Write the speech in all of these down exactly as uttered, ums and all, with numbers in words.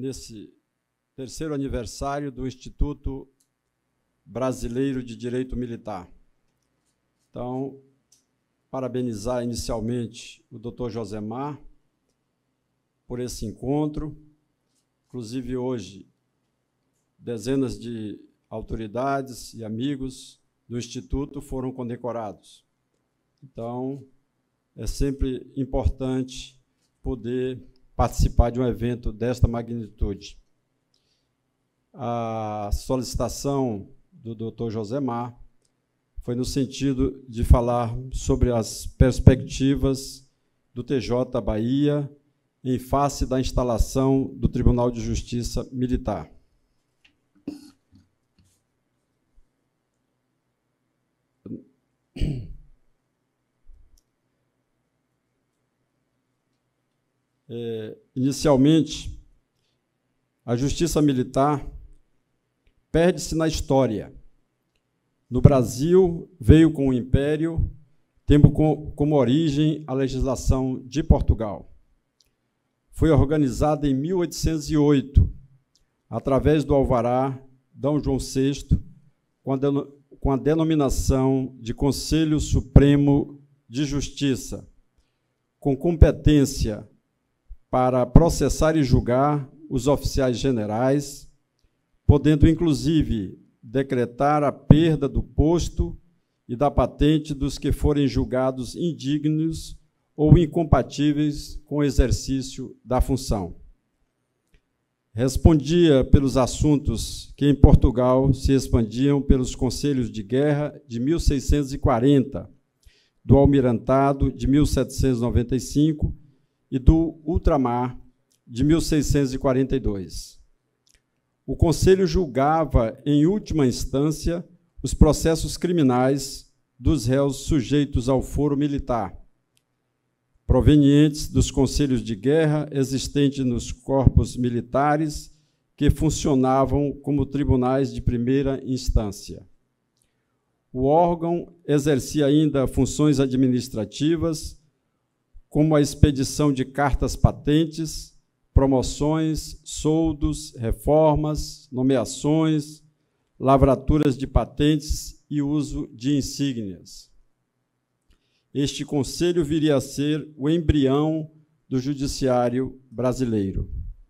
nesse terceiro aniversário do Instituto Brasileiro de Direito Militar. Então, parabenizar inicialmente o doutor Josemar por esse encontro. Inclusive, hoje, dezenas de autoridades e amigos do Instituto foram condecorados. Então, é sempre importante poder participar de um evento desta magnitude. A solicitação do doutor Josemar foi no sentido de falar sobre as perspectivas do T J Bahia em face da instalação do Tribunal de Justiça Militar. É, inicialmente, a Justiça Militar perde-se na história. No Brasil, veio com o Império, tendo como origem a legislação de Portugal. Foi organizada em mil oitocentos e oito, através do alvará D. João sexto, com a, com a denominação de Conselho Supremo de Justiça, com competência para processar e julgar os oficiais generais, podendo, inclusive, decretar a perda do posto e da patente dos que forem julgados indignos ou incompatíveis com o exercício da função. Respondia pelos assuntos que em Portugal se expandiam pelos conselhos de guerra de mil seiscentos e quarenta, do almirantado de mil setecentos e noventa e cinco e do ultramar de mil seiscentos e quarenta e dois. O Conselho julgava, em última instância, os processos criminais dos réus sujeitos ao foro militar, provenientes dos conselhos de guerra existentes nos corpos militares que funcionavam como tribunais de primeira instância. O órgão exercia ainda funções administrativas, como a expedição de cartas patentes, promoções, soldos, reformas, nomeações, lavraturas de patentes e uso de insígnias. Este conselho viria a ser o embrião do judiciário brasileiro.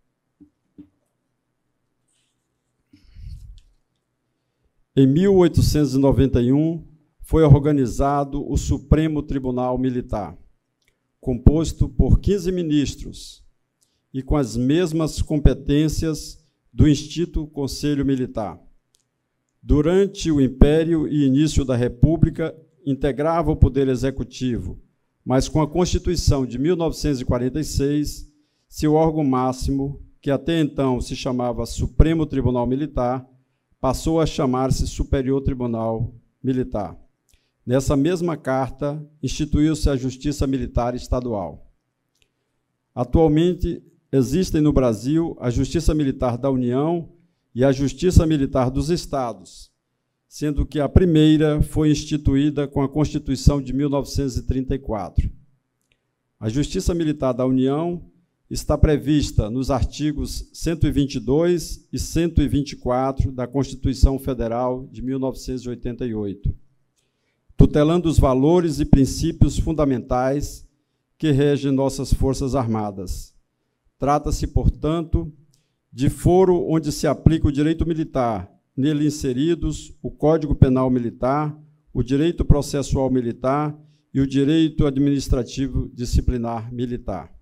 Em mil oitocentos e noventa e um, foi organizado o Supremo Tribunal Militar, composto por quinze ministros e com as mesmas competências do extinto Conselho Militar. Durante o Império e início da República, integrava o Poder Executivo, mas com a Constituição de mil novecentos e quarenta e seis, seu órgão máximo, que até então se chamava Supremo Tribunal Militar, passou a chamar-se Superior Tribunal Militar. Nessa mesma carta, instituiu-se a Justiça Militar Estadual. Atualmente, existem no Brasil a Justiça Militar da União e a Justiça Militar dos Estados, sendo que a primeira foi instituída com a Constituição de mil novecentos e trinta e quatro. A Justiça Militar da União está prevista nos artigos cento e vinte e dois e cento e vinte e quatro da Constituição Federal de mil novecentos e oitenta e oito, tutelando os valores e princípios fundamentais que regem nossas Forças Armadas. Trata-se, portanto, de foro onde se aplica o direito militar, nele inseridos o Código Penal Militar, o direito processual militar e o direito administrativo disciplinar militar.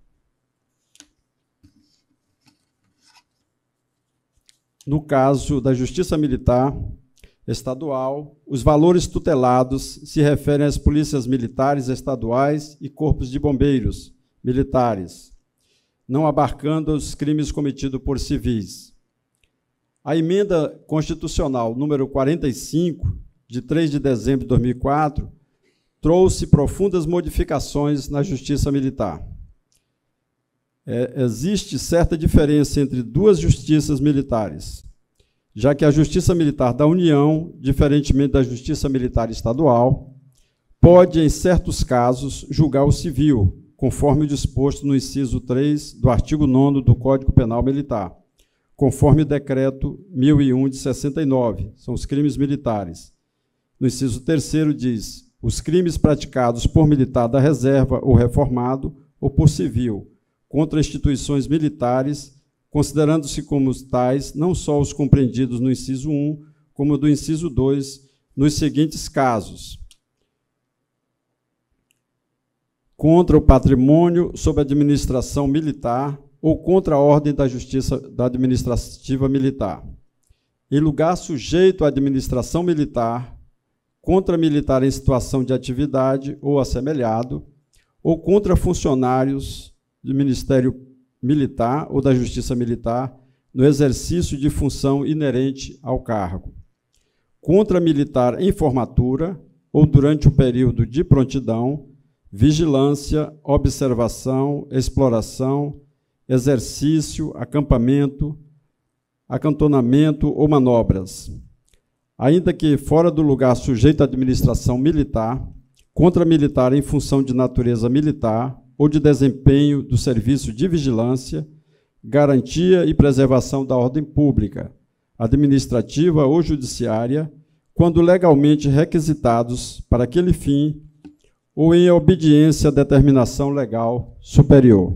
No caso da Justiça Militar Estadual, os valores tutelados se referem às polícias militares estaduais e corpos de bombeiros militares, não abarcando os crimes cometidos por civis. A emenda constitucional número quarenta e cinco, de três de dezembro de dois mil e quatro, trouxe profundas modificações na Justiça Militar. É, existe certa diferença entre duas justiças militares, já que a Justiça Militar da União, diferentemente da Justiça Militar Estadual, pode, em certos casos, julgar o civil, conforme o disposto no inciso três do artigo nono do Código Penal Militar, conforme o decreto mil e um de sessenta e nove, são os crimes militares. No inciso terceiro diz: os crimes praticados por militar da reserva ou reformado ou por civil contra instituições militares, considerando-se como tais não só os compreendidos no inciso um, como do inciso dois, nos seguintes casos: contra o patrimônio sob administração militar ou contra a ordem da justiça da administrativa militar, em lugar sujeito à administração militar, contra militar em situação de atividade ou assemelhado, ou contra funcionários do Ministério Militar ou da Justiça Militar no exercício de função inerente ao cargo, contra militar em formatura ou durante o período de prontidão, vigilância, observação, exploração, exercício, acampamento, acantonamento ou manobras, ainda que fora do lugar sujeito à administração militar, contra militar em função de natureza militar ou de desempenho do serviço de vigilância, garantia e preservação da ordem pública, administrativa ou judiciária, quando legalmente requisitados para aquele fim ou em obediência à determinação legal superior.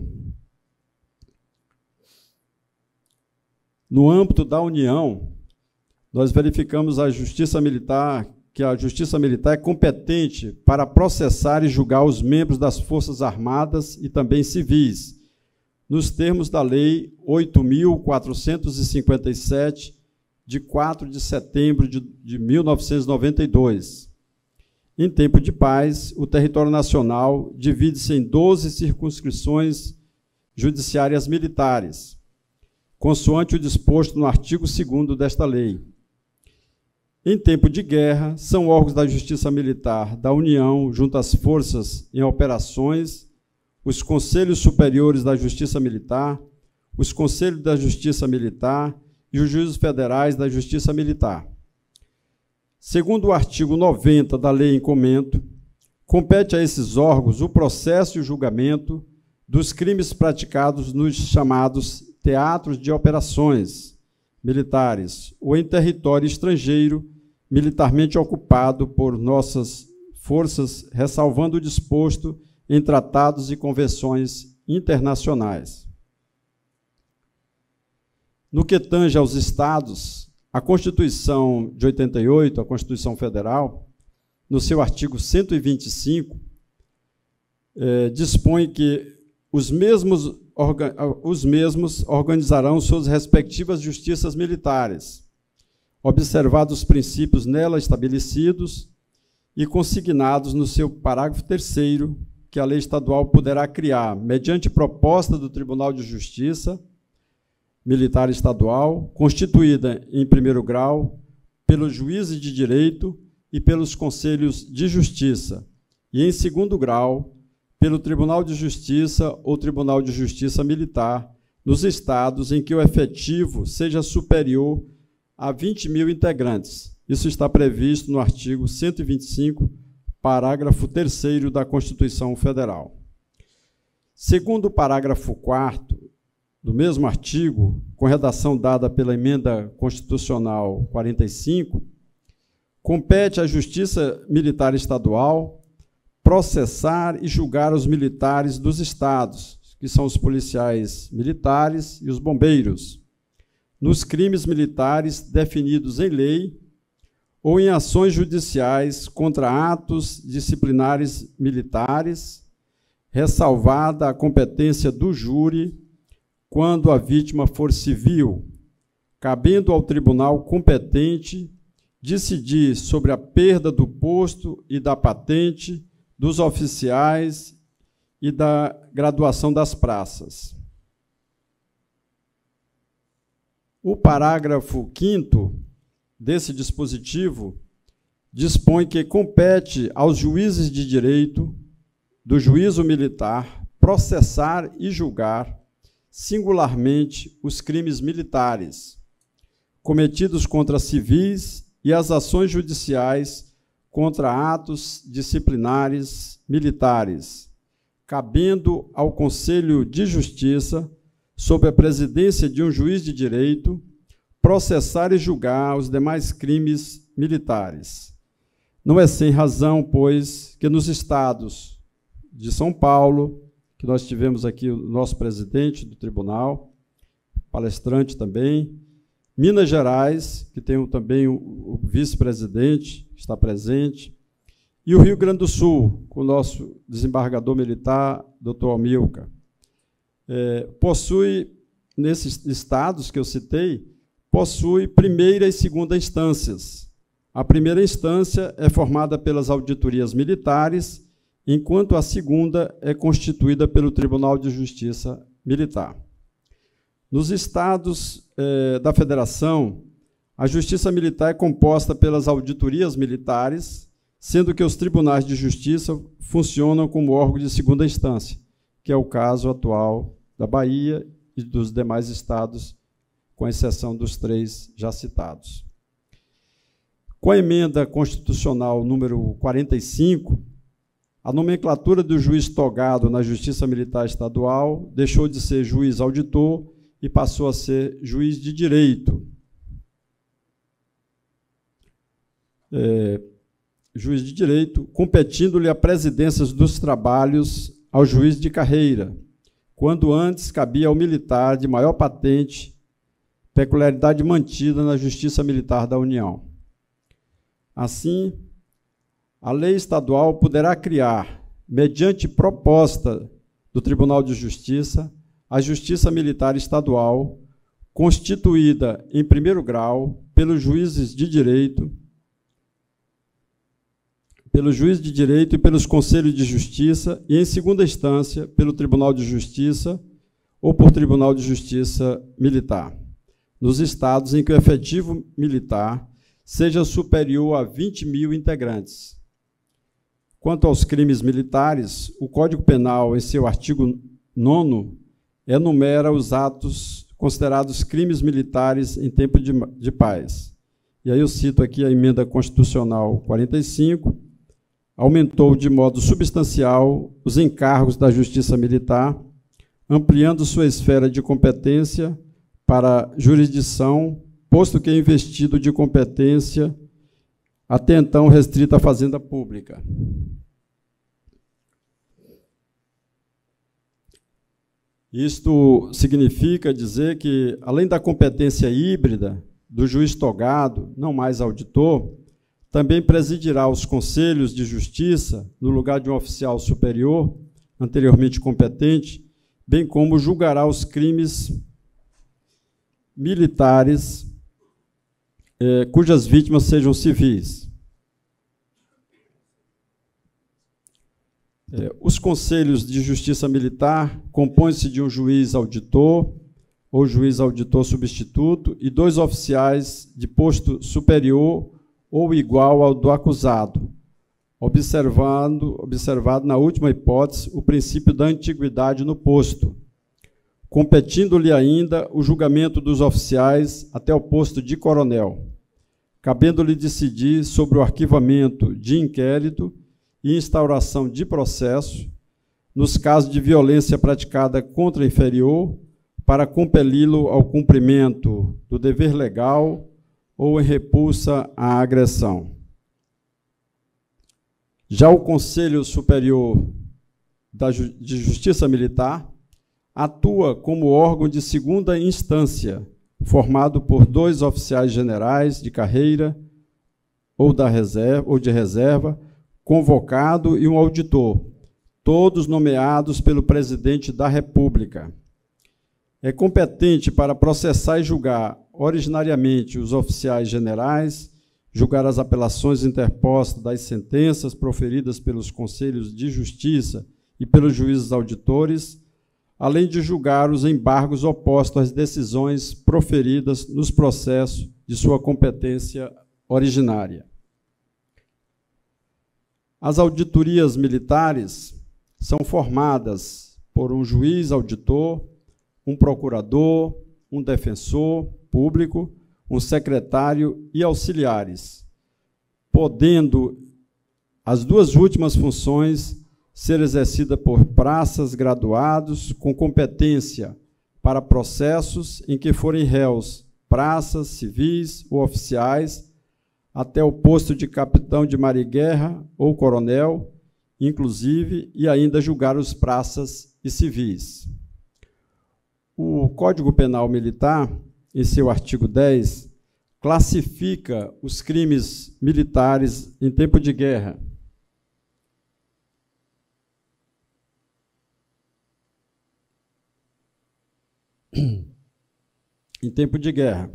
No âmbito da União, nós verificamos a Justiça Militar, que a Justiça Militar é competente para processar e julgar os membros das Forças Armadas e também civis, nos termos da Lei oito mil quatrocentos e cinquenta e sete, de quatro de setembro de, de mil novecentos e noventa e dois. Em tempo de paz, o território nacional divide-se em doze circunscrições judiciárias militares, consoante o disposto no artigo segundo desta lei. Em tempo de guerra, são órgãos da Justiça Militar da União, junto às forças em operações, os Conselhos Superiores da Justiça Militar, os Conselhos da Justiça Militar e os Juízes Federais da Justiça Militar. Segundo o artigo noventa da Lei em Comento, compete a esses órgãos o processo e o julgamento dos crimes praticados nos chamados teatros de operações militares ou em território estrangeiro militarmente ocupado por nossas forças, ressalvando o disposto em tratados e convenções internacionais. No que tange aos Estados, a Constituição de oitenta e oito, a Constituição Federal, no seu artigo cento e vinte e cinco, eh, dispõe que os mesmos, orga, os mesmos organizarão suas respectivas justiças militares, observados os princípios nela estabelecidos e consignados no seu parágrafo terceiro, que a lei estadual poderá criar, mediante proposta do Tribunal de Justiça Militar Estadual, constituída em primeiro grau pelos juízes de direito e pelos conselhos de justiça, e em segundo grau pelo Tribunal de Justiça ou Tribunal de Justiça Militar, nos estados em que o efetivo seja superior a vinte mil integrantes. Isso está previsto no artigo cento e vinte e cinco, parágrafo terceiro da Constituição Federal. Segundo o parágrafo quarto do mesmo artigo, com redação dada pela Emenda Constitucional quarenta e cinco, compete à Justiça Militar Estadual processar e julgar os militares dos estados, que são os policiais militares e os bombeiros, nos crimes militares definidos em lei ou em ações judiciais contra atos disciplinares militares, ressalvada a competência do júri quando a vítima for civil, cabendo ao tribunal competente decidir sobre a perda do posto e da patente dos oficiais e da graduação das praças. O parágrafo quinto desse dispositivo dispõe que compete aos juízes de direito do juízo militar processar e julgar singularmente os crimes militares cometidos contra civis e as ações judiciais contra atos disciplinares militares, cabendo ao Conselho de Justiça sob a presidência de um juiz de direito, processar e julgar os demais crimes militares. Não é sem razão, pois, que nos estados de São Paulo, que nós tivemos aqui o nosso presidente do tribunal, palestrante também, Minas Gerais, que tem também o, o vice-presidente, que está presente, e o Rio Grande do Sul, com o nosso desembargador militar, doutor Amilcar. É, possui, nesses estados que eu citei, possui primeira e segunda instâncias. A primeira instância é formada pelas auditorias militares, enquanto a segunda é constituída pelo Tribunal de Justiça Militar. Nos estados eh, da Federação, a Justiça Militar é composta pelas auditorias militares, sendo que os tribunais de justiça funcionam como órgão de segunda instância, que é o caso atual da Bahia e dos demais estados, com exceção dos três já citados. Com a emenda constitucional número quarenta e cinco, a nomenclatura do juiz togado na Justiça Militar Estadual deixou de ser juiz auditor e passou a ser juiz de direito. É, juiz de direito, competindo-lhe a presidência dos trabalhos ao juiz de carreira, quando antes cabia ao militar de maior patente, peculiaridade mantida na Justiça Militar da União. Assim, a lei estadual poderá criar, mediante proposta do Tribunal de Justiça, a Justiça Militar Estadual, constituída em primeiro grau pelos juízes de direito, pelos juízes de direito e pelos conselhos de justiça, e em segunda instância pelo Tribunal de Justiça ou por Tribunal de Justiça Militar, nos estados em que o efetivo militar seja superior a vinte mil integrantes. Quanto aos crimes militares, o Código Penal, em seu artigo nono, enumera os atos considerados crimes militares em tempo de, de paz. E aí eu cito aqui a emenda constitucional quarenta e cinco, aumentou de modo substancial os encargos da Justiça Militar, ampliando sua esfera de competência para jurisdição, posto que é investido de competência até então restrita à Fazenda Pública. Isto significa dizer que, além da competência híbrida do juiz togado, não mais auditor, também presidirá os conselhos de justiça no lugar de um oficial superior, anteriormente competente, bem como julgará os crimes militares eh, cujas vítimas sejam civis. Eh, os conselhos de justiça militar compõem-se de um juiz auditor ou juiz auditor substituto e dois oficiais de posto superior ou igual ao do acusado, observando, observado na última hipótese o princípio da antiguidade no posto, competindo-lhe ainda o julgamento dos oficiais até o posto de coronel, cabendo-lhe decidir sobre o arquivamento de inquérito e instauração de processo nos casos de violência praticada contra inferior para compeli-lo ao cumprimento do dever legal ou em repulsa à agressão. Já o Conselho Superior de Justiça Militar atua como órgão de segunda instância, formado por dois oficiais generais de carreira ou, da reserva, ou de reserva, convocado e um auditor, todos nomeados pelo Presidente da República. É competente para processar e julgar originariamente os oficiais generais, julgar as apelações interpostas das sentenças proferidas pelos conselhos de justiça e pelos juízes auditores, além de julgar os embargos opostos às decisões proferidas nos processos de sua competência originária. As auditorias militares são formadas por um juiz auditor, um procurador, um defensor público, um secretário e auxiliares, podendo as duas últimas funções ser exercida por praças graduados com competência para processos em que forem réus praças, civis ou oficiais, até o posto de capitão de mar-e-guerra ou coronel, inclusive, e ainda julgar os praças e civis. O Código Penal Militar, em seu artigo dez, classifica os crimes militares em tempo de guerra. Em tempo de guerra.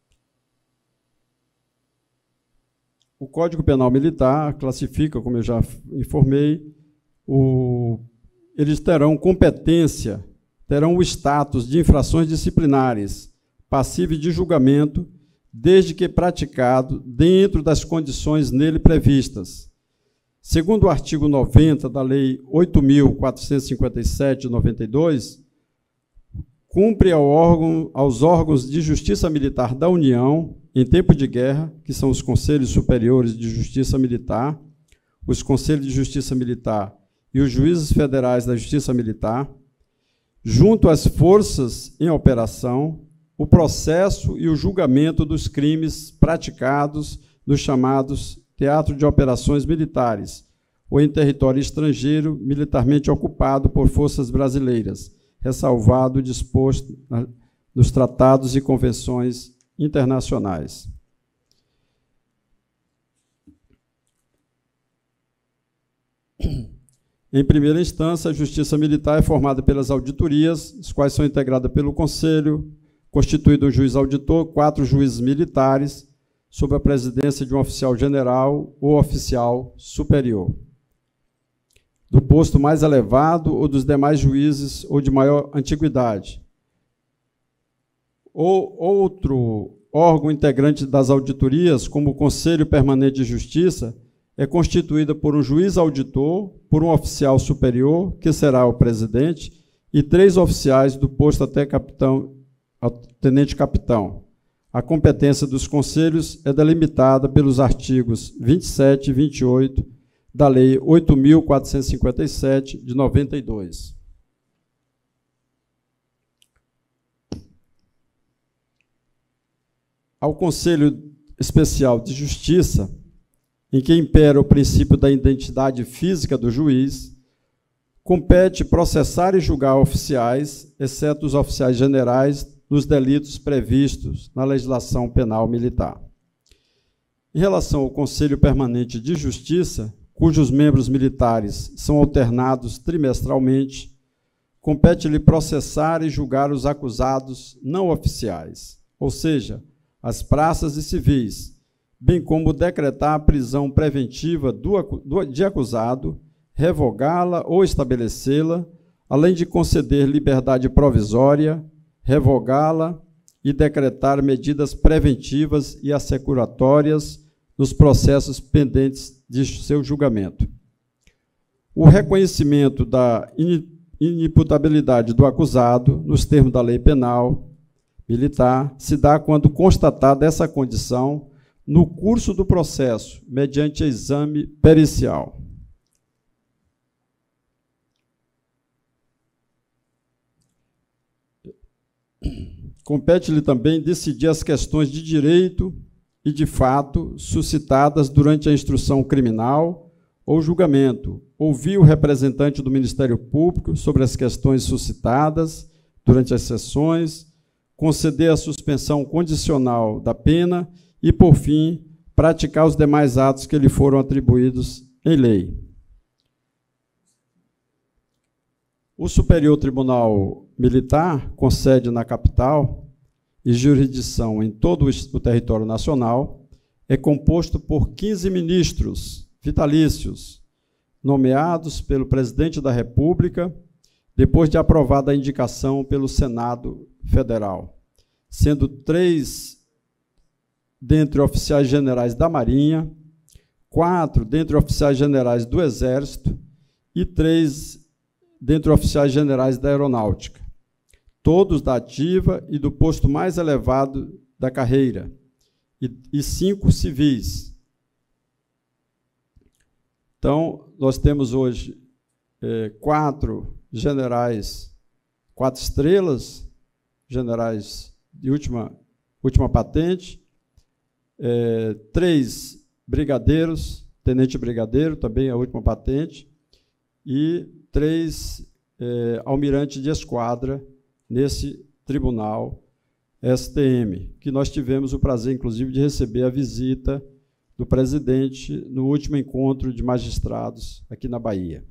O Código Penal Militar classifica, como eu já informei, o, eles terão competência, terão o status de infrações disciplinares, passíveis de julgamento, desde que praticado dentro das condições nele previstas. Segundo o artigo noventa da Lei oito mil quatrocentos e cinquenta e sete, de noventa e dois, cumpre ao órgão, aos órgãos de justiça militar da União, em tempo de guerra, que são os Conselhos Superiores de Justiça Militar, os Conselhos de Justiça Militar e os Juízes Federais da Justiça Militar, junto às forças em operação, o processo e o julgamento dos crimes praticados nos chamados Teatro de Operações Militares, ou em território estrangeiro militarmente ocupado por forças brasileiras, ressalvado o disposto nos tratados e convenções internacionais. Em primeira instância, a Justiça Militar é formada pelas auditorias, as quais são integradas pelo Conselho, constituído um juiz auditor, quatro juízes militares, sob a presidência de um oficial general ou oficial superior, do posto mais elevado ou dos demais juízes ou de maior antiguidade. Ou outro órgão integrante das auditorias, como o Conselho Permanente de Justiça, é constituída por um juiz auditor, por um oficial superior, que será o presidente, e três oficiais do posto até capitão, tenente-capitão. A competência dos conselhos é delimitada pelos artigos vinte e sete e vinte e oito da Lei oito mil quatrocentos e cinquenta e sete, de noventa e dois. Ao Conselho Especial de Justiça, em que impera o princípio da identidade física do juiz, compete processar e julgar oficiais, exceto os oficiais generais, nos delitos previstos na legislação penal militar. Em relação ao Conselho Permanente de Justiça, cujos membros militares são alternados trimestralmente, compete-lhe processar e julgar os acusados não oficiais, ou seja, as praças e civis, bem como decretar a prisão preventiva do, do, de acusado, revogá-la ou estabelecê-la, além de conceder liberdade provisória, revogá-la e decretar medidas preventivas e assecuratórias nos processos pendentes de seu julgamento. O reconhecimento da inimputabilidade do acusado, nos termos da lei penal militar, se dá quando constatada essa condição no curso do processo, mediante exame pericial. Compete-lhe também decidir as questões de direito e de fato suscitadas durante a instrução criminal ou julgamento, ouvir o representante do Ministério Público sobre as questões suscitadas durante as sessões, conceder a suspensão condicional da pena e, por fim, praticar os demais atos que lhe foram atribuídos em lei. O Superior Tribunal Militar, com sede na capital e jurisdição em todo o território nacional, é composto por quinze ministros vitalícios, nomeados pelo Presidente da República, depois de aprovada a indicação pelo Senado Federal, sendo três dentre oficiais generais da Marinha, quatro dentre oficiais generais do Exército e três dentre oficiais generais da Aeronáutica, todos da ativa e do posto mais elevado da carreira, e, e cinco civis. Então, nós temos hoje é, quatro generais, quatro estrelas, generais de última, última patente, é, três brigadeiros, tenente brigadeiro, também a última patente, e três é, almirantes de esquadra nesse tribunal S T M, que nós tivemos o prazer, inclusive, de receber a visita do presidente no último encontro de magistrados aqui na Bahia.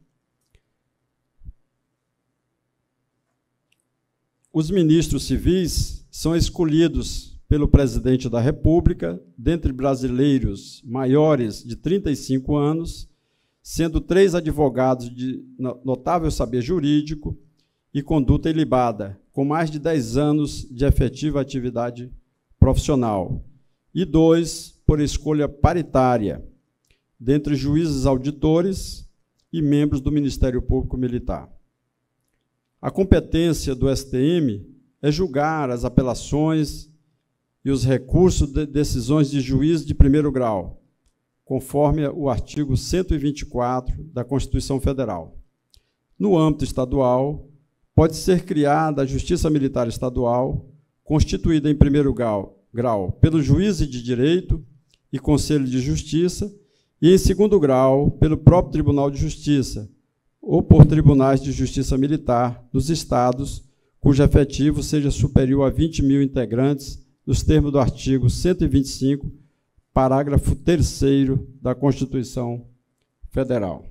Os ministros civis são escolhidos pelo presidente da República, dentre brasileiros maiores de trinta e cinco anos, sendo três advogados de notável saber jurídico e conduta ilibada, com mais de dez anos de efetiva atividade profissional, e dois por escolha paritária, dentre juízes auditores e membros do Ministério Público Militar. A competência do S T M é julgar as apelações e os recursos de decisões de juiz de primeiro grau, conforme o artigo cento e vinte e quatro da Constituição Federal. No âmbito estadual, pode ser criada a Justiça Militar Estadual, constituída em primeiro grau, grau pelo juiz de direito e Conselho de Justiça, e em segundo grau pelo próprio Tribunal de Justiça, ou por tribunais de justiça militar dos estados, cujo efetivo seja superior a vinte mil integrantes, nos termos do artigo cento e vinte e cinco, parágrafo terceiro da Constituição Federal.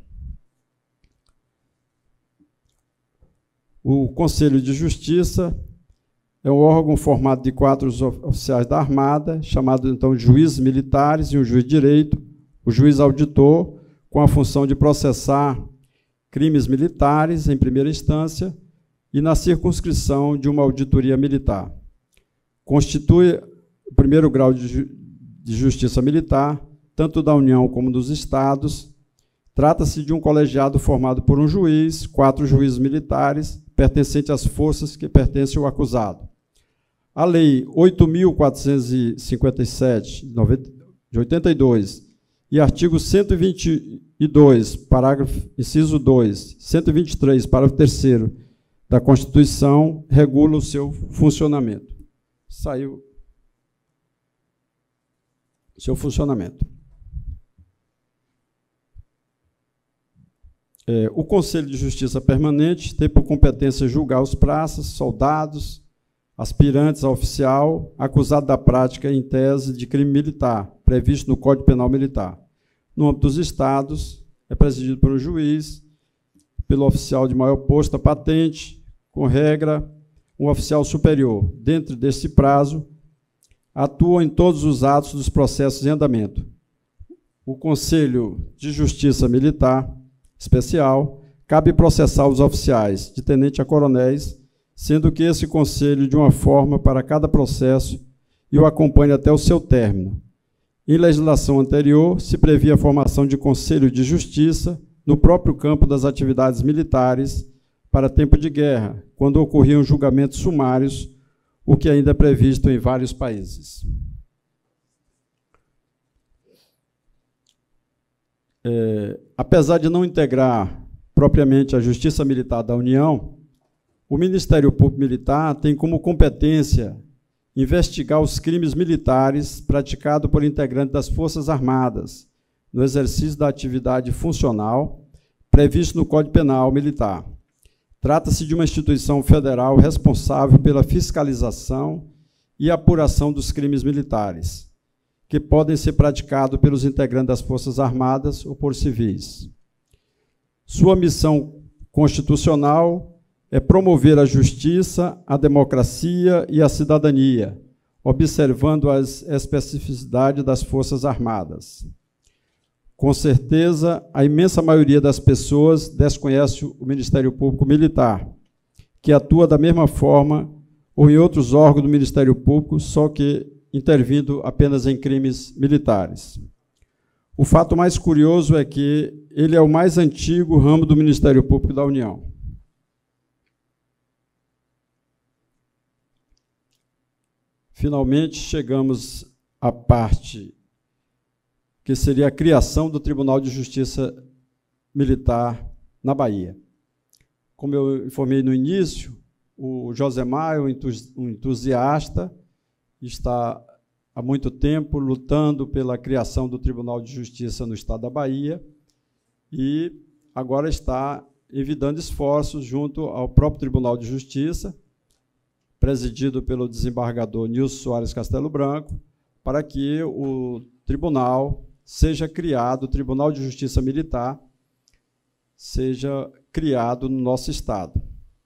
O Conselho de Justiça é um órgão formado de quatro oficiais da Armada, chamados, então, juízes militares e um juiz de direito, o juiz auditor, com a função de processar crimes militares, em primeira instância, e na circunscrição de uma auditoria militar. Constitui o primeiro grau de, ju de justiça militar, tanto da União como dos Estados. Trata-se de um colegiado formado por um juiz, quatro juízes militares, pertencentes às forças que pertencem ao acusado. A Lei oito mil quatrocentos e cinquenta e sete, de oitenta e dois, e artigo cento e vinte e dois, parágrafo, inciso dois, cento e vinte e três, parágrafo terceiro da Constituição, regula o seu funcionamento. Saiu o seu funcionamento. É, o Conselho de Justiça Permanente tem por competência julgar os praças, soldados, aspirantes a oficial, acusado da prática em tese de crime militar, previsto no Código Penal Militar. No âmbito dos estados, é presidido por um juiz, pelo oficial de maior posto a patente, com regra, um oficial superior. Dentro desse prazo, atua em todos os atos dos processos em andamento. O Conselho de Justiça Militar Especial cabe processar os oficiais, de tenente a coronéis, sendo que esse conselho, de uma forma para cada processo, e o acompanha até o seu término. Em legislação anterior, se previa a formação de Conselho de Justiça no próprio campo das atividades militares para tempo de guerra, quando ocorriam julgamentos sumários, o que ainda é previsto em vários países. É, apesar de não integrar propriamente a Justiça Militar da União, o Ministério Público Militar tem como competência investigar os crimes militares praticados por integrantes das Forças Armadas, no exercício da atividade funcional previsto no Código Penal Militar. Trata-se de uma instituição federal responsável pela fiscalização e apuração dos crimes militares, que podem ser praticados pelos integrantes das Forças Armadas ou por civis. Sua missão constitucional é promover a justiça, a democracia e a cidadania, observando as especificidades das Forças Armadas. Com certeza, a imensa maioria das pessoas desconhece o Ministério Público Militar, que atua da mesma forma ou em outros órgãos do Ministério Público, só que intervindo apenas em crimes militares. O fato mais curioso é que ele é o mais antigo ramo do Ministério Público da União. Finalmente, chegamos à parte que seria a criação do Tribunal de Justiça Militar na Bahia. Como eu informei no início, o Josemar é um entusiasta, está há muito tempo lutando pela criação do Tribunal de Justiça no estado da Bahia e agora está envidando esforços junto ao próprio Tribunal de Justiça, presidido pelo desembargador Nilson Soares Castelo Branco, para que o tribunal seja criado, o Tribunal de Justiça Militar seja criado no nosso estado.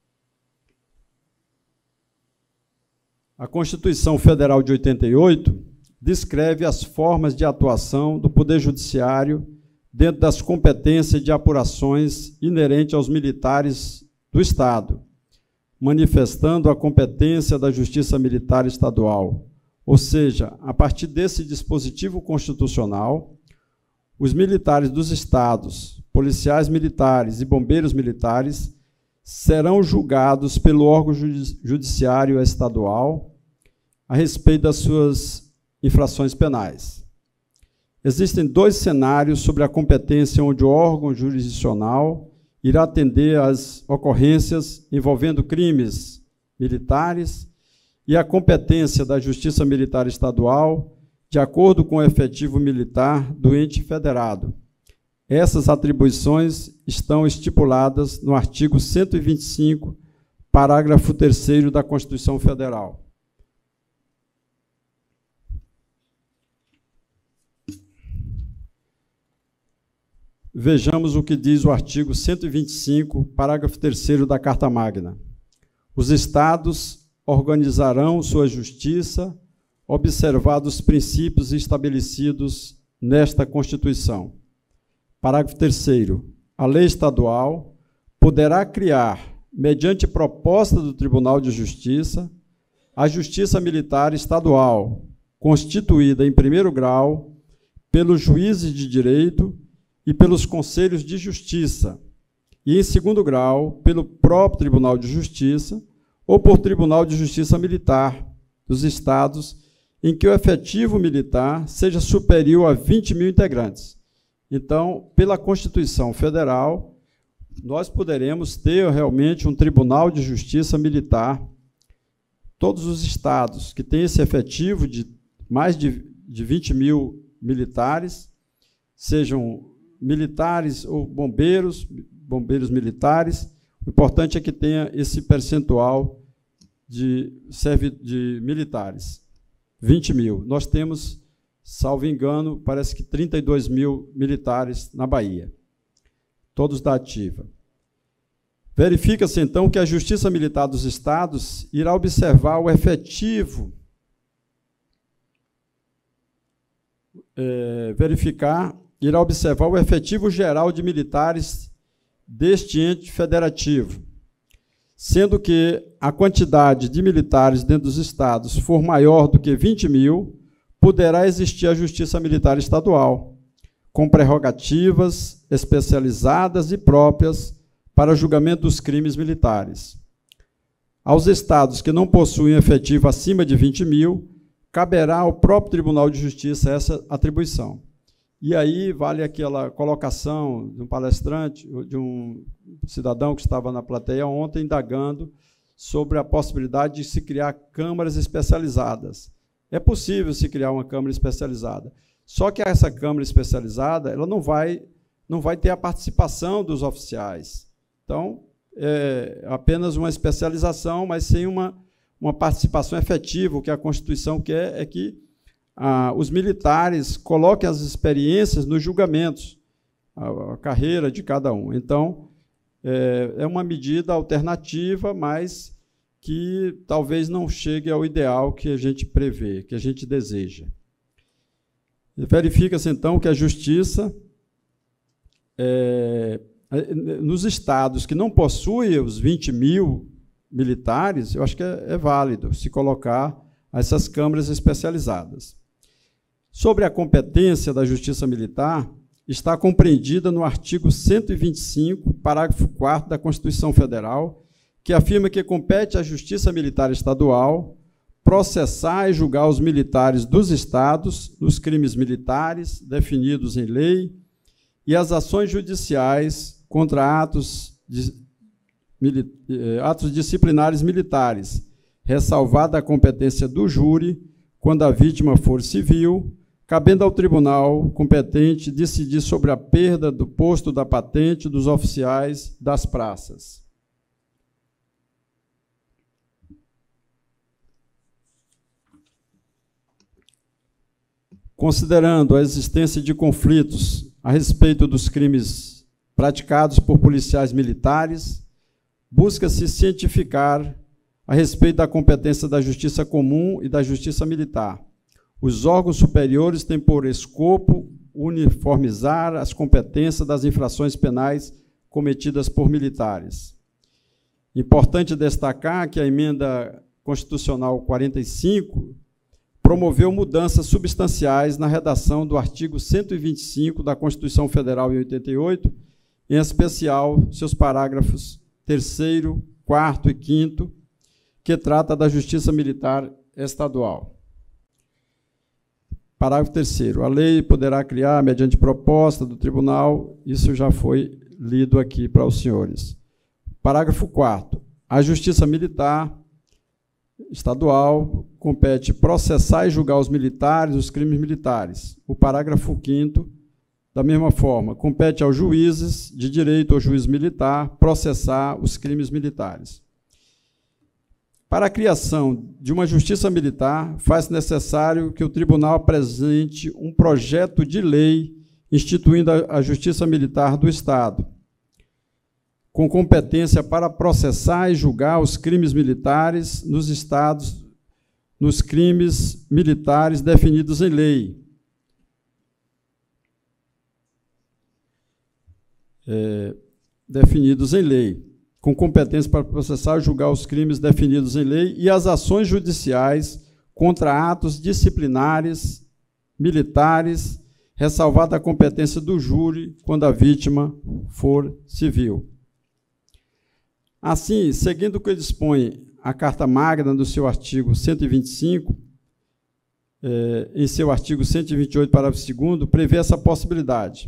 A Constituição Federal de oitenta e oito descreve as formas de atuação do Poder Judiciário dentro das competências de apurações inerentes aos militares do Estado, manifestando a competência da Justiça Militar Estadual. Ou seja, a partir desse dispositivo constitucional, os militares dos estados, policiais militares e bombeiros militares serão julgados pelo órgão judiciário estadual a respeito das suas infrações penais. Existem dois cenários sobre a competência onde o órgão jurisdicional irá atender às ocorrências envolvendo crimes militares e a competência da Justiça Militar Estadual, de acordo com o efetivo militar do ente federado. Essas atribuições estão estipuladas no artigo cento e vinte e cinco, parágrafo terceiro da Constituição Federal. Vejamos o que diz o artigo cento e vinte e cinco, parágrafo terceiro da Carta Magna. Os estados organizarão sua justiça, observados os princípios estabelecidos nesta Constituição. Parágrafo terceiro. A lei estadual poderá criar, mediante proposta do Tribunal de Justiça, a Justiça Militar Estadual, constituída em primeiro grau pelos juízes de direito e pelos conselhos de justiça, e em segundo grau pelo próprio Tribunal de Justiça ou por Tribunal de Justiça Militar dos estados em que o efetivo militar seja superior a vinte mil integrantes. Então, pela Constituição Federal, nós poderemos ter realmente um Tribunal de Justiça Militar, todos os estados que têm esse efetivo de mais de, de vinte mil militares, sejam militares ou bombeiros, bombeiros militares, o importante é que tenha esse percentual de, de militares, vinte mil. Nós temos, salvo engano, parece que trinta e dois mil militares na Bahia, todos da ativa. Verifica-se, então, que a Justiça Militar dos Estados irá observar o efetivo, é, verificar, irá observar o efetivo geral de militares deste ente federativo, sendo que a quantidade de militares dentro dos estados for maior do que vinte mil, poderá existir a Justiça Militar Estadual, com prerrogativas especializadas e próprias para julgamento dos crimes militares. Aos estados que não possuem efetivo acima de vinte mil, caberá ao próprio Tribunal de Justiça essa atribuição. E aí vale aquela colocação de um palestrante, de um cidadão que estava na plateia ontem, indagando sobre a possibilidade de se criar câmaras especializadas. É possível se criar uma câmara especializada, só que essa câmara especializada ela não vai, não vai ter a participação dos oficiais. Então, é apenas uma especialização, mas sem uma, uma participação efetiva. O que a Constituição quer é que Ah, os militares coloquem as experiências nos julgamentos, a, a carreira de cada um. Então, é, é uma medida alternativa, mas que talvez não chegue ao ideal que a gente prevê, que a gente deseja. Verifica-se, então, que a Justiça, é, nos estados que não possuem os vinte mil militares, eu acho que é, é válido se colocar essas câmaras especializadas. Sobre a competência da Justiça Militar, está compreendida no artigo cento e vinte e cinco, parágrafo quarto da Constituição Federal, que afirma que compete à Justiça Militar Estadual processar e julgar os militares dos estados nos crimes militares definidos em lei e as ações judiciais contra atos de, atos disciplinares militares, ressalvada a competência do júri, quando a vítima for civil, cabendo ao tribunal competente decidir sobre a perda do posto da patente dos oficiais das praças. Considerando a existência de conflitos a respeito dos crimes praticados por policiais militares, busca-se cientificar a respeito da competência da Justiça Comum e da Justiça Militar. Os órgãos superiores têm por escopo uniformizar as competências das infrações penais cometidas por militares. Importante destacar que a Emenda Constitucional quarenta e cinco promoveu mudanças substanciais na redação do artigo cento e vinte e cinco da Constituição Federal em oitenta e oito, em especial seus parágrafos terceiro, quarto e quinto, que trata da Justiça Militar Estadual. Parágrafo terceiro. A lei poderá criar, mediante proposta do tribunal, isso já foi lido aqui para os senhores. Parágrafo quarto. A Justiça Militar Estadual compete processar e julgar os militares, os crimes militares. O parágrafo quinto, da mesma forma, compete aos juízes de direito ou juiz militar processar os crimes militares. Para a criação de uma justiça militar, faz necessário que o tribunal apresente um projeto de lei instituindo a Justiça Militar do Estado, com competência para processar e julgar os crimes militares nos estados, nos crimes militares definidos em lei. É, definidos em lei, com competência para processar e julgar os crimes definidos em lei e as ações judiciais contra atos disciplinares militares, ressalvada a competência do júri quando a vítima for civil. Assim, seguindo o que dispõe a Carta Magna no seu artigo cento e vinte e cinco, eh, em seu artigo cento e vinte e oito, parágrafo segundo, prevê essa possibilidade.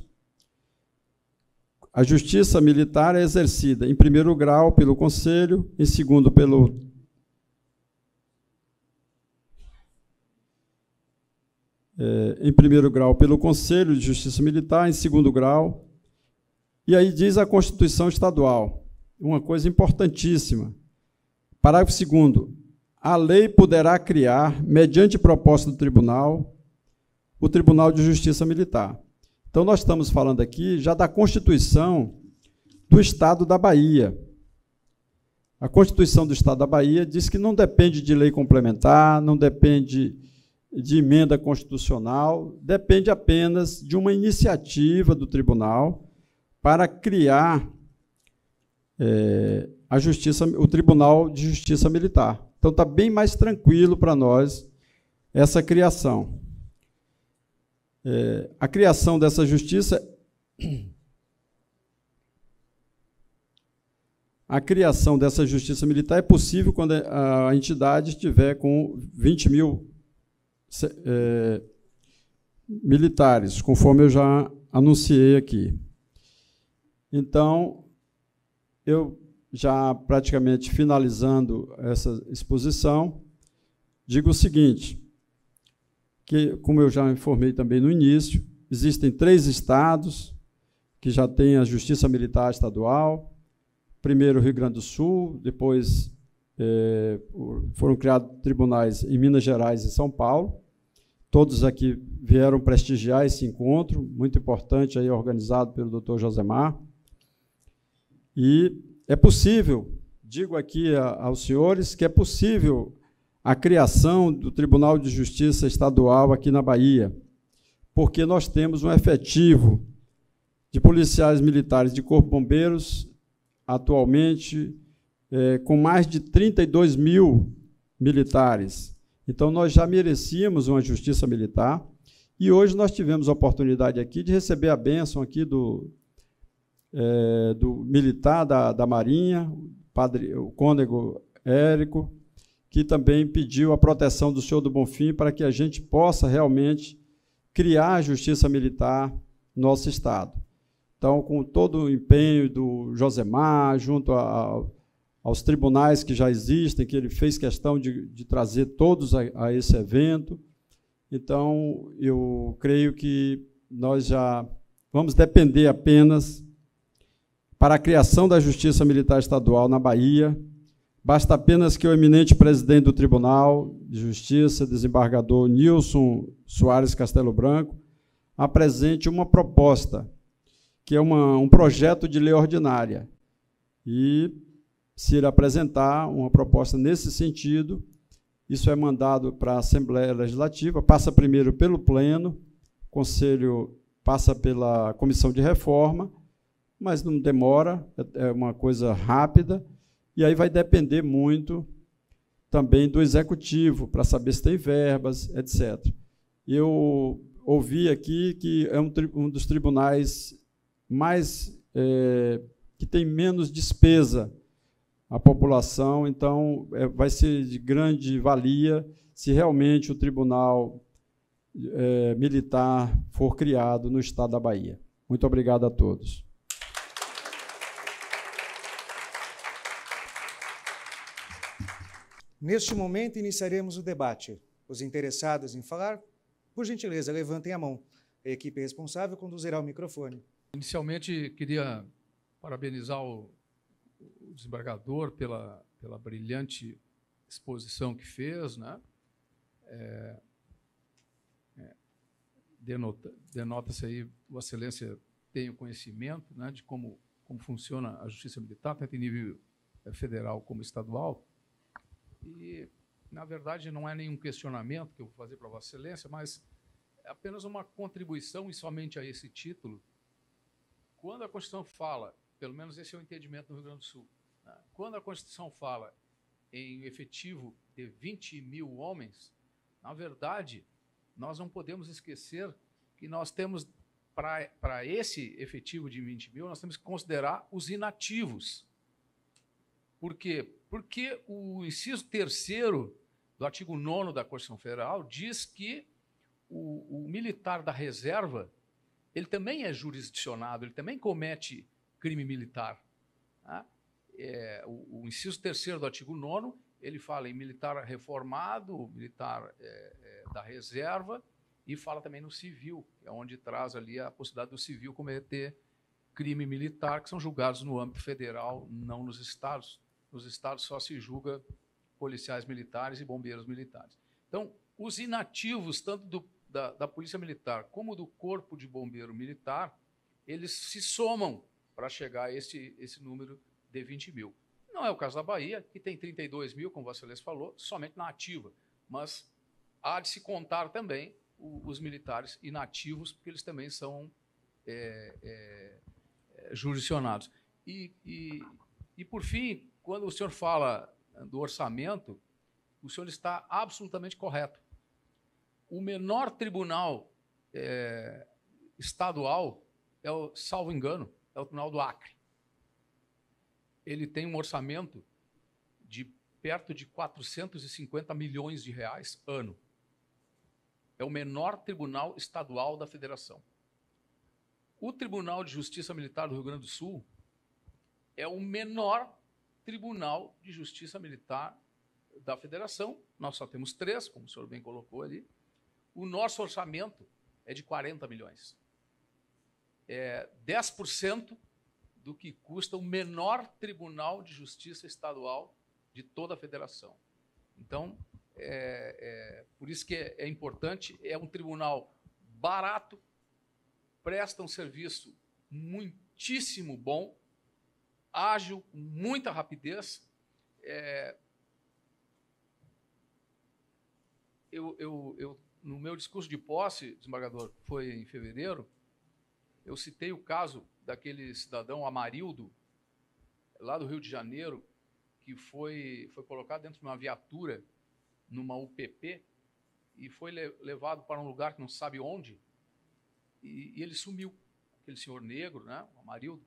A justiça militar é exercida, em primeiro grau, pelo Conselho, em segundo, pelo é, em primeiro grau, pelo Conselho de Justiça Militar, em segundo grau, e aí diz a Constituição Estadual, uma coisa importantíssima. Parágrafo segundo. A lei poderá criar, mediante proposta do tribunal, o Tribunal de Justiça Militar. Então, nós estamos falando aqui já da Constituição do Estado da Bahia. A Constituição do Estado da Bahia diz que não depende de lei complementar, não depende de emenda constitucional, depende apenas de uma iniciativa do tribunal para criar é, a justiça, o Tribunal de Justiça Militar. Então, está bem mais tranquilo para nós essa criação. É, a criação dessa justiça, a criação dessa justiça militar é possível quando a entidade estiver com vinte mil é, militares, conforme eu já anunciei aqui. Então, eu já praticamente finalizando essa exposição, digo o seguinte, que, como eu já informei também no início, existem três estados que já têm a Justiça Militar Estadual, primeiro o Rio Grande do Sul, depois é, foram criados tribunais em Minas Gerais e São Paulo, todos aqui vieram prestigiar esse encontro, muito importante, aí, organizado pelo doutor Josemar, e é possível, digo aqui a, aos senhores, que é possível a criação do Tribunal de Justiça Estadual aqui na Bahia, porque nós temos um efetivo de policiais militares de Corpo de Bombeiros, atualmente, é, com mais de trinta e dois mil militares. Então, nós já merecíamos uma justiça militar, e hoje nós tivemos a oportunidade aqui de receber a bênção aqui do, é, do militar da, da Marinha, o, padre, o cônego Érico, que também pediu a proteção do senhor do Bonfim para que a gente possa realmente criar a justiça militar no nosso Estado. Então, com todo o empenho do Josemar, junto ao, aos tribunais que já existem, que ele fez questão de, de trazer todos a, a esse evento. Então, eu creio que nós já vamos depender apenas para a criação da Justiça Militar Estadual na Bahia. Basta apenas que o eminente presidente do Tribunal de Justiça, desembargador Nilson Soares Castelo Branco, apresente uma proposta, que é uma, um projeto de lei ordinária. E, se ele apresentar uma proposta nesse sentido, isso é mandado para a Assembleia Legislativa, passa primeiro pelo Pleno, o Conselho passa pela Comissão de Reforma, mas não demora, é uma coisa rápida, e aí vai depender muito também do Executivo, para saber se tem verbas, etcétera. Eu ouvi aqui que é um, um dos tribunais mais, é, que tem menos despesa à população, então é, vai ser de grande valia se realmente o Tribunal é, Militar for criado no Estado da Bahia. Muito obrigado a todos. Neste momento, iniciaremos o debate. Os interessados em falar, por gentileza, levantem a mão. A equipe responsável conduzirá o microfone. Inicialmente, queria parabenizar o, o desembargador pela, pela brilhante exposição que fez, né? É, é, denota, denota-se aí, Vossa Excelência tem o conhecimento, né, de como, como funciona a Justiça Militar, tanto em nível federal como estadual. E, na verdade, não é nenhum questionamento que eu vou fazer para Vossa Excelência, mas é apenas uma contribuição, e somente a esse título. Quando a Constituição fala, pelo menos esse é o entendimento do Rio Grande do Sul, né? Quando a Constituição fala em efetivo de vinte mil homens, na verdade, nós não podemos esquecer que nós temos, para esse efetivo de vinte mil, nós temos que considerar os inativos. Por quê? Porque o inciso terceiro do artigo nono da Constituição Federal diz que o, o militar da reserva, ele também é jurisdicionado, ele também comete crime militar. Tá? É, o, o inciso terceiro do artigo nono, ele fala em militar reformado, militar é, é, da reserva, e fala também no civil, que é onde traz ali a possibilidade do civil cometer crime militar, que são julgados no âmbito federal, não nos estados. Nos estados só se julga policiais militares e bombeiros militares. Então, os inativos, tanto do, da, da Polícia Militar como do Corpo de Bombeiro Militar, eles se somam para chegar a esse, esse número de vinte mil. Não é o caso da Bahia, que tem trinta e dois mil, como Vossa Excelência falou, somente na ativa, mas há de se contar também o, os militares inativos, porque eles também são é, é, é, jurisdicionados. E, e, e, por fim, quando o senhor fala do orçamento, o senhor está absolutamente correto. O menor tribunal é, estadual, é o, salvo engano, é o Tribunal do Acre. Ele tem um orçamento de perto de quatrocentos e cinquenta milhões de reais ano. É o menor tribunal estadual da federação. O Tribunal de Justiça Militar do Rio Grande do Sul é o menor Tribunal de Justiça Militar da Federação. Nós só temos três, como o senhor bem colocou ali. O nosso orçamento é de quarenta milhões. É dez por cento do que custa o menor Tribunal de Justiça Estadual de toda a Federação. Então, é, é, por isso que é, é importante, é um tribunal barato, presta um serviço muitíssimo bom, ágil, com muita rapidez. É, eu, eu, eu, no meu discurso de posse, desembargador, foi em fevereiro, eu citei o caso daquele cidadão Amarildo, lá do Rio de Janeiro, que foi, foi colocado dentro de uma viatura, numa U P P, e foi le, levado para um lugar que não sabe onde, e, e ele sumiu, aquele senhor negro, né, o Amarildo.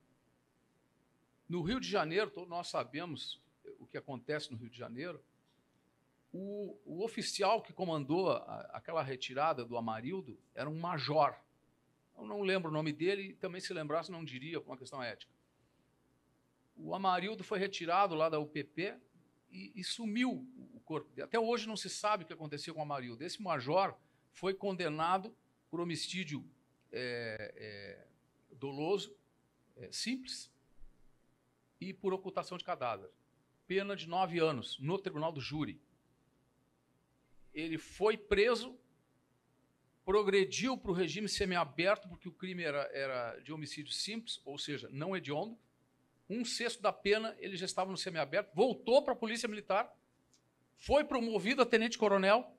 No Rio de Janeiro, todos nós sabemos o que acontece no Rio de Janeiro. O, o oficial que comandou a, aquela retirada do Amarildo era um major. Eu não lembro o nome dele, e também se lembrasse não diria, por uma questão ética. o Amarildo foi retirado lá da U P P e, e sumiu o corpo dele. Até hoje não se sabe o que aconteceu com o Amarildo. Esse major foi condenado por homicídio é, é, doloso, é, simples, e por ocultação de cadáver. Pena de nove anos no tribunal do júri. Ele foi preso, progrediu para o regime semiaberto, porque o crime era, era de homicídio simples, ou seja, não hediondo. Um sexto da pena ele já estava no semiaberto, voltou para a Polícia Militar, foi promovido a tenente-coronel,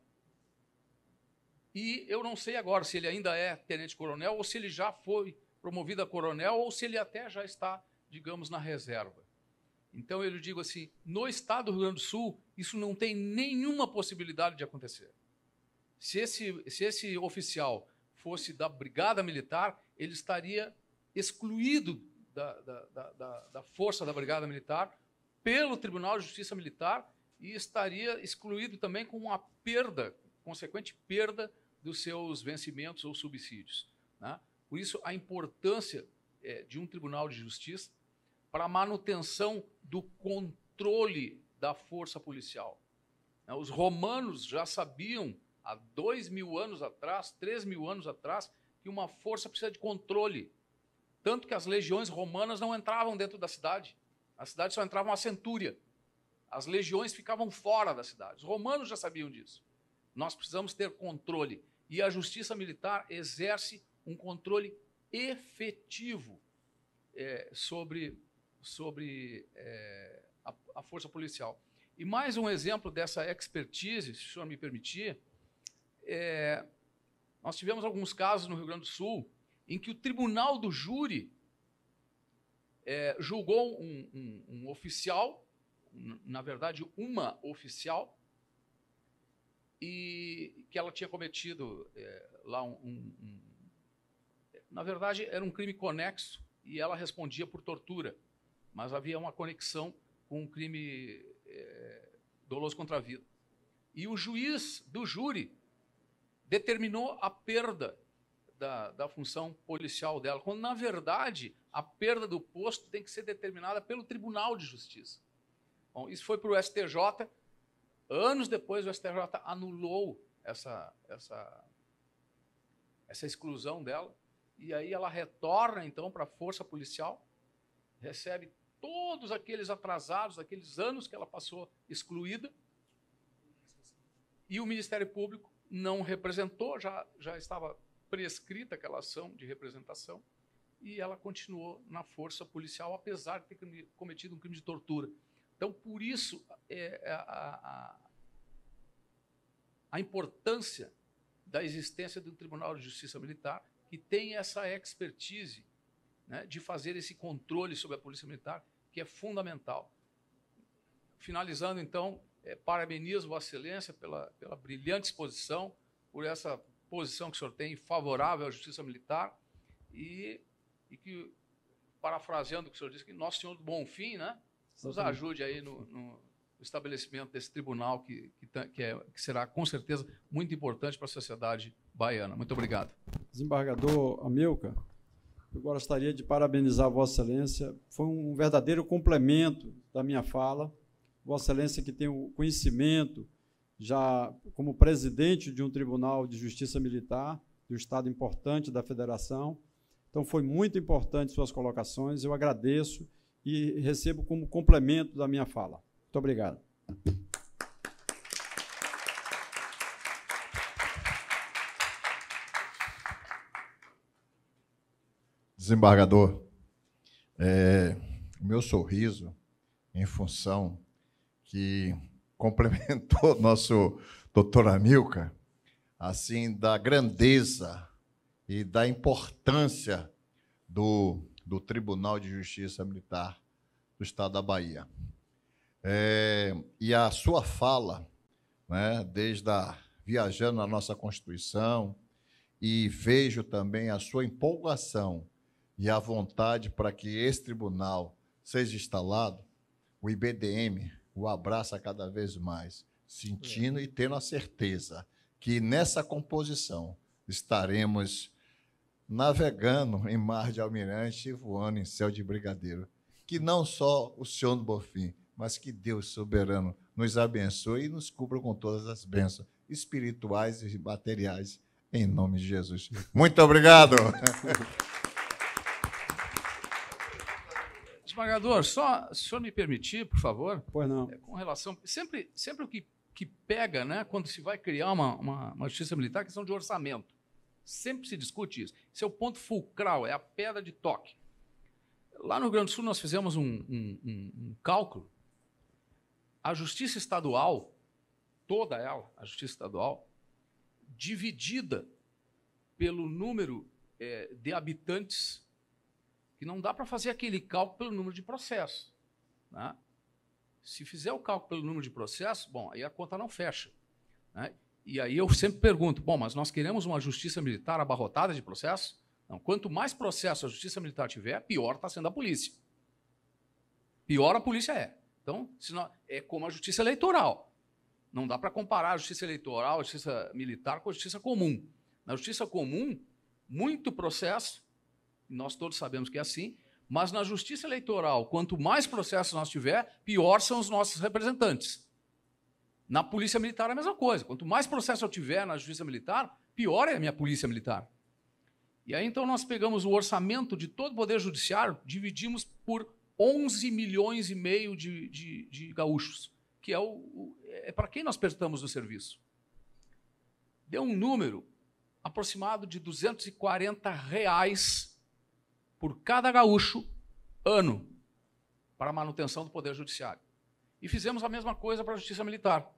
e eu não sei agora se ele ainda é tenente-coronel, ou se ele já foi promovido a coronel, ou se ele até já está, digamos, na reserva. Então, eu digo assim, no estado do Rio Grande do Sul, isso não tem nenhuma possibilidade de acontecer. Se esse, se esse oficial fosse da Brigada Militar, ele estaria excluído da, da, da, da, da força da Brigada Militar pelo Tribunal de Justiça Militar e estaria excluído também com uma perda, consequente perda dos seus vencimentos ou subsídios, né? Por isso, a importância é, de um Tribunal de Justiça para a manutenção do controle da força policial. Os romanos já sabiam, há dois mil anos atrás, três mil anos atrás, que uma força precisa de controle. Tanto que as legiões romanas não entravam dentro da cidade. A cidade só entrava uma centúria. As legiões ficavam fora da cidade. Os romanos já sabiam disso. Nós precisamos ter controle. E a justiça militar exerce um controle efetivo é, sobre, sobre é, a, a força policial. E mais um exemplo dessa expertise, se o senhor me permitir, é, nós tivemos alguns casos no Rio Grande do Sul em que o tribunal do júri é, julgou um, um, um oficial, na verdade, uma oficial, e que ela tinha cometido é, lá um, um, um... Na verdade, era um crime conexo e ela respondia por tortura, mas havia uma conexão com um crime é, doloso contra a vida. E o juiz do júri determinou a perda da, da função policial dela, quando, na verdade, a perda do posto tem que ser determinada pelo Tribunal de Justiça. Bom, isso foi para o S T J. Anos depois, o S T J anulou essa, essa, essa exclusão dela, e aí ela retorna, então, para a força policial, recebe todos aqueles atrasados, aqueles anos que ela passou excluída, e o Ministério Público não representou, já, já estava prescrita aquela ação de representação, e ela continuou na força policial, apesar de ter cometido um crime de tortura. Então, por isso, é, a, a, a importância da existência do Tribunal de Justiça Militar, que tem essa expertise, né, de fazer esse controle sobre a Polícia Militar, que é fundamental. Finalizando, então, é, parabenizo Vossa Excelência pela, pela brilhante exposição, por essa posição que o senhor tem favorável à Justiça Militar, e, e que, parafraseando o que o senhor disse, que Nosso Senhor do Bom Fim, né, nos ajude aí no, no estabelecimento desse tribunal que, que, que, é, que será, com certeza, muito importante para a sociedade baiana. Muito obrigado. Desembargador Amilcar, eu gostaria de parabenizar Vossa Excelência. Foi um verdadeiro complemento da minha fala. Vossa Excelência, que tem o conhecimento, já como presidente de um Tribunal de Justiça Militar, de um Estado importante da Federação. Então, foi muito importante suas colocações. Eu agradeço e recebo como complemento da minha fala. Muito obrigado. Desembargador, é, o meu sorriso, em função que complementou nosso doutor Amilcar, assim, da grandeza e da importância do do Tribunal de Justiça Militar do Estado da Bahia. É, e a sua fala, né, desde a, viajando na nossa Constituição, e vejo também a sua empolgação e a vontade para que esse tribunal seja instalado, o I B D M o abraça cada vez mais, sentindo é. e tendo a certeza que nessa composição estaremos navegando em mar de almirante e voando em céu de brigadeiro. que não só o Senhor do Bonfim, mas que Deus soberano nos abençoe e nos cubra com todas as bênçãos espirituais e materiais, em nome de Jesus. Muito obrigado. Desembargador, só, se o senhor me permitir, por favor, Pois não. com relação... Sempre, sempre o que, que pega, né, quando se vai criar uma, uma, uma justiça militar, é questão de orçamento. Sempre se discute isso. Esse é o ponto fulcral, é a pedra de toque. Lá no Rio Grande do Sul, nós fizemos um, um, um, um cálculo. A justiça estadual, toda ela, a justiça estadual, dividida pelo número é, de habitantes, que não dá para fazer aquele cálculo pelo número de processos. Né? Se fizer o cálculo pelo número de processos, bom, aí a conta não fecha. Né? E aí eu sempre pergunto, bom, mas nós queremos uma justiça militar abarrotada de processos? Não, quanto mais processo a justiça militar tiver, pior está sendo a polícia. Pior a polícia é. Então, senão, é como a justiça eleitoral. Não dá para comparar a justiça eleitoral, a justiça militar com a justiça comum. Na justiça comum, muito processo, nós todos sabemos que é assim, mas na justiça eleitoral, quanto mais processos nós tiver, pior são os nossos representantes. Na polícia militar é a mesma coisa. Quanto mais processo eu tiver na justiça militar, pior é a minha polícia militar. E aí, então, nós pegamos o orçamento de todo o Poder Judiciário, dividimos por onze milhões e meio de, de, de gaúchos, que é, o, o, é para quem nós prestamos o serviço. Deu um número aproximado de duzentos e quarenta reais por cada gaúcho ano para a manutenção do Poder Judiciário. E fizemos a mesma coisa para a Justiça Militar.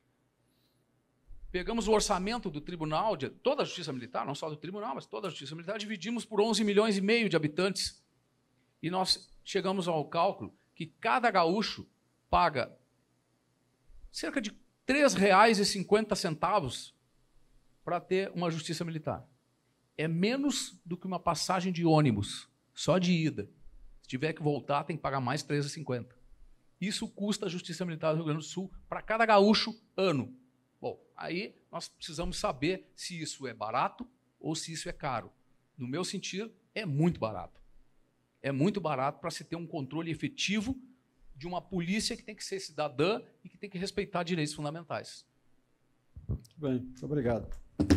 Pegamos o orçamento do tribunal, de toda a Justiça Militar, não só do tribunal, mas toda a Justiça Militar, dividimos por onze milhões e meio de habitantes. E nós chegamos ao cálculo que cada gaúcho paga cerca de três reais e cinquenta centavos para ter uma Justiça Militar. É menos do que uma passagem de ônibus, só de ida. Se tiver que voltar, tem que pagar mais três reais e cinquenta centavos. Isso custa a Justiça Militar do Rio Grande do Sul para cada gaúcho ano. Bom, aí nós precisamos saber se isso é barato ou se isso é caro. No meu sentido, é muito barato. É muito barato para se ter um controle efetivo de uma polícia que tem que ser cidadã e que tem que respeitar direitos fundamentais. Muito bem, muito obrigado.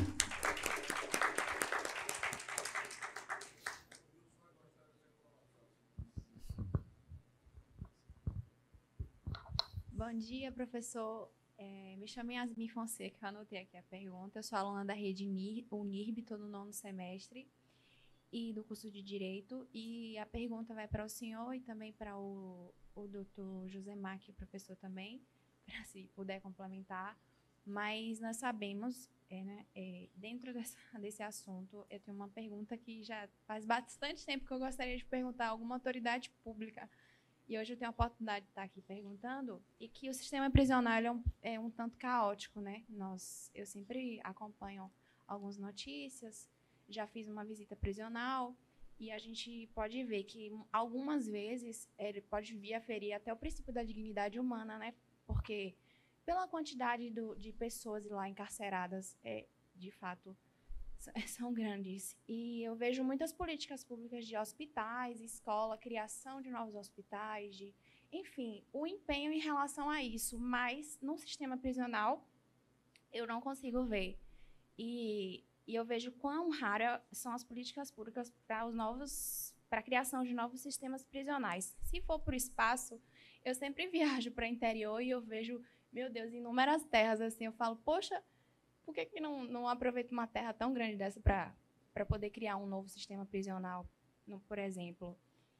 Bom dia, professor. É, me chamo Yasmin Fonseca, eu anotei aqui a pergunta. Eu sou aluna da rede Unirb, estou no nono semestre, e do curso de Direito. E a pergunta vai para o senhor e também para o, o doutor Josemar, que é professor também, para se puder complementar. Mas nós sabemos, é, né, é, dentro dessa, desse assunto, eu tenho uma pergunta que já faz bastante tempo que eu gostaria de perguntar a alguma autoridade pública. E hoje eu tenho a oportunidade de estar aqui perguntando, e que o sistema prisional é um, é um tanto caótico, né? Nós, eu sempre acompanho algumas notícias, já fiz uma visita prisional, e a gente pode ver que algumas vezes ele pode vir a ferir até o princípio da dignidade humana, né? Porque pela quantidade do, de pessoas lá encarceradas, é, de fato, são grandes. E eu vejo muitas políticas públicas de hospitais, escola, criação de novos hospitais, de, enfim, o empenho em relação a isso, mas no sistema prisional eu não consigo ver. E, e eu vejo quão raras são as políticas públicas para os novos, para a criação de novos sistemas prisionais. Se for para o espaço, eu sempre viajo para o interior e eu vejo, meu Deus, inúmeras terras assim, eu falo, poxa, por que, que não, não aproveita uma terra tão grande dessa para para poder criar um novo sistema prisional, no, por exemplo?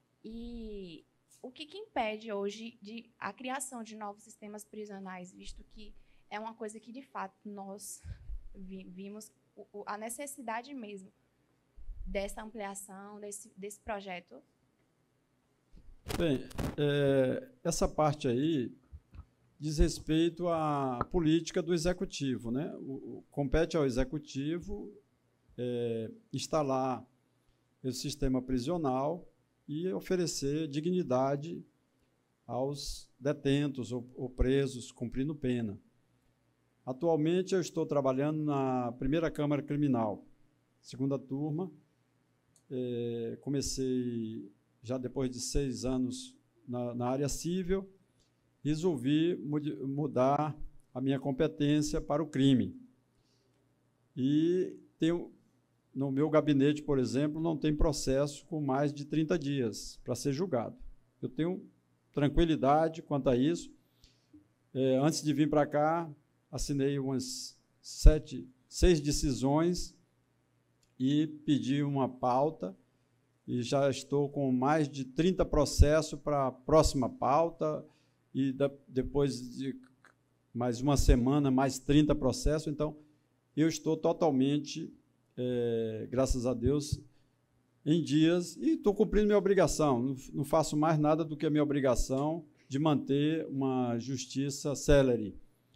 E o que, que impede hoje de, a criação de novos sistemas prisionais, visto que é uma coisa que, de fato, nós vi, vimos o, o, a necessidade mesmo dessa ampliação, desse, desse projeto? Bem, é, essa parte aí diz respeito à política do executivo, né? O, o, compete ao executivo é, instalar esse sistema prisional e oferecer dignidade aos detentos ou, ou presos cumprindo pena. Atualmente eu estou trabalhando na primeira Câmara Criminal, segunda turma. É, comecei já depois de seis anos na, na área civil, resolvi mudar a minha competência para o crime. E tenho, no meu gabinete, por exemplo, não tem processo com mais de trinta dias para ser julgado. Eu tenho tranquilidade quanto a isso. É, antes de vir para cá, assinei umas sete, seis decisões e pedi uma pauta, e já estou com mais de trinta processos para a próxima pauta, e da, depois de mais uma semana, mais trinta processos. Então, eu estou totalmente, é, graças a Deus, em dias, e estou cumprindo minha obrigação. Não, não faço mais nada do que a minha obrigação de manter uma justiça célere.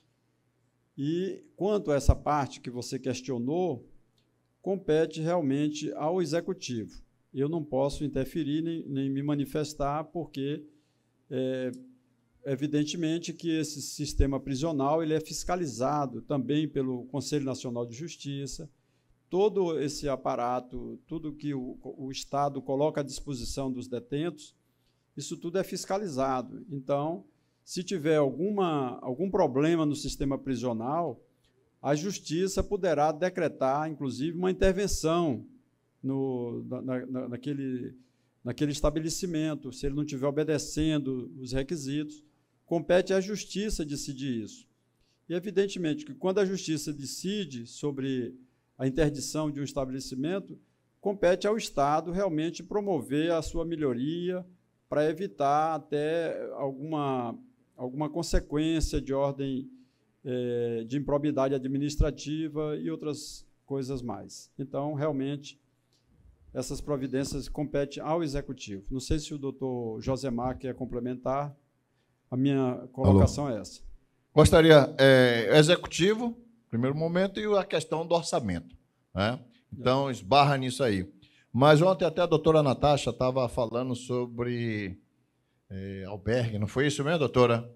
E, quanto a essa parte que você questionou, compete realmente ao Executivo. Eu não posso interferir nem, nem me manifestar, porque, é, evidentemente, que esse sistema prisional ele é fiscalizado também pelo Conselho Nacional de Justiça. Todo esse aparato, tudo que o, o Estado coloca à disposição dos detentos, isso tudo é fiscalizado. Então, se tiver alguma, algum problema no sistema prisional, a Justiça poderá decretar, inclusive, uma intervenção no, na, na, naquele, naquele estabelecimento, se ele não estiver obedecendo os requisitos. Compete à Justiça decidir isso. E, evidentemente, que quando a Justiça decide sobre a interdição de um estabelecimento, compete ao Estado realmente promover a sua melhoria para evitar até alguma, alguma consequência de ordem eh, de improbidade administrativa e outras coisas mais. Então, realmente, essas providências competem ao Executivo. Não sei se o doutor Josemar quer complementar. A minha colocação Alô. é essa. Gostaria, é, Executivo, primeiro momento, e a questão do orçamento, né? Então, esbarra nisso aí. Mas ontem até a doutora Natasha estava falando sobre é, albergue, não foi isso mesmo, doutora?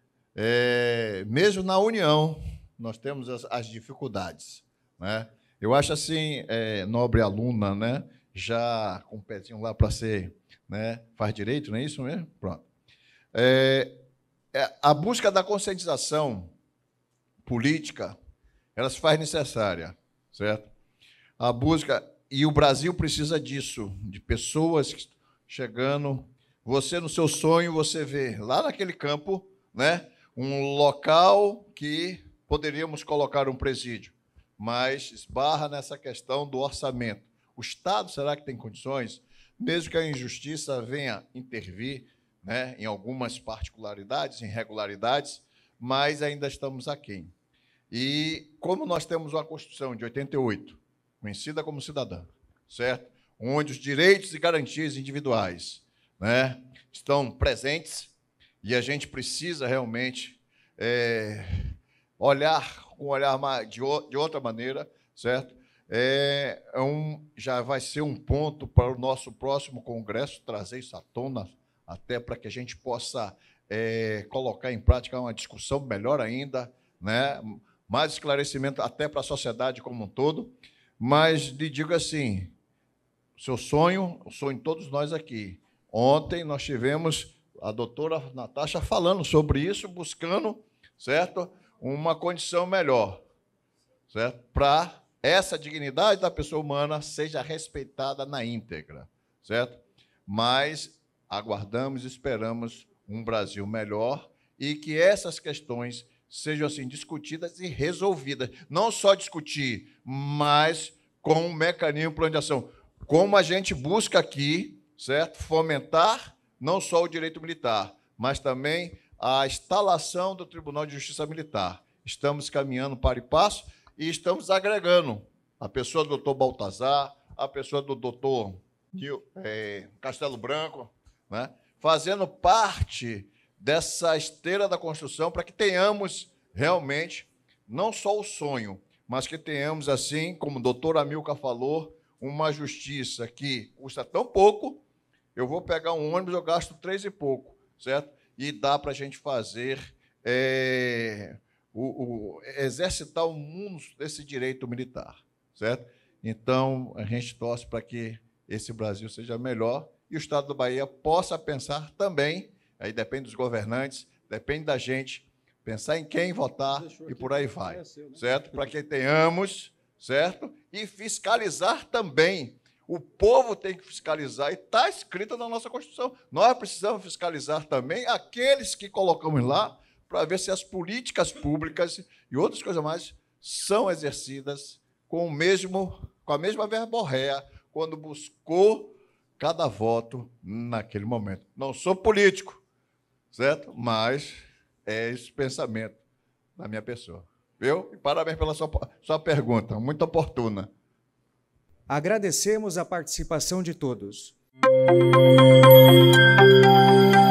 É, mesmo na União, nós temos as, as dificuldades, né? Eu acho assim, é, nobre aluna, né? Já com o pezinho lá para ser, né? Faz direito, não é isso mesmo? Pronto. É, é, a busca da conscientização política, ela se faz necessária, certo? A busca, e o Brasil precisa disso, de pessoas chegando. Você, no seu sonho, você vê lá naquele campo, né, um local que poderíamos colocar um presídio, mas esbarra nessa questão do orçamento. O Estado, será que tem condições? Mesmo que a injustiça venha intervir, né, em algumas particularidades, irregularidades, mas ainda estamos aquém. E como nós temos uma Constituição de oitenta e oito, conhecida como cidadã, certo? Onde os direitos e garantias individuais, né, estão presentes, e a gente precisa realmente é, olhar com um olhar de, de outra maneira, certo? É, é um, já vai ser um ponto para o nosso próximo congresso trazer isso à tona, até para que a gente possa é, colocar em prática uma discussão melhor ainda, né? Mais esclarecimento até para a sociedade como um todo. Mas lhe digo assim, seu sonho, o sonho de todos nós aqui. Ontem nós tivemos a doutora Natasha falando sobre isso, buscando, certo, uma condição melhor, certo, para essa dignidade da pessoa humana seja respeitada na íntegra, certo? Mas aguardamos e esperamos um Brasil melhor e que essas questões sejam assim discutidas e resolvidas. Não só discutir, mas com um mecanismo de plano de ação. Como a gente busca aqui, certo? Fomentar não só o direito militar, mas também a instalação do Tribunal de Justiça Militar. Estamos caminhando para e passo e estamos agregando a pessoa do doutor Baltazar, a pessoa do doutor é, Castelo Branco, né? Fazendo parte dessa esteira da construção para que tenhamos realmente não só o sonho, mas que tenhamos, assim, como o doutor Amilcar falou, uma justiça que custa tão pouco, eu vou pegar um ônibus, eu gasto três e pouco, certo? E dá para a gente fazer, é, o, o, exercitar o mundo desse direito militar, certo? Então, a gente torce para que esse Brasil seja melhor e o Estado da Bahia possa pensar também Aí depende dos governantes, depende da gente pensar em quem votar e por aí vai, certo? Para que tenhamos, certo? E fiscalizar também. O povo tem que fiscalizar e está escrito na nossa Constituição. Nós precisamos fiscalizar também aqueles que colocamos lá para ver se as políticas públicas e outras coisas mais são exercidas com, o mesmo, com a mesma verborréia quando buscou cada voto naquele momento. Não sou político, certo? Mas é esse pensamento da minha pessoa. Viu? E parabéns pela sua, sua pergunta, muito oportuna. Agradecemos a participação de todos.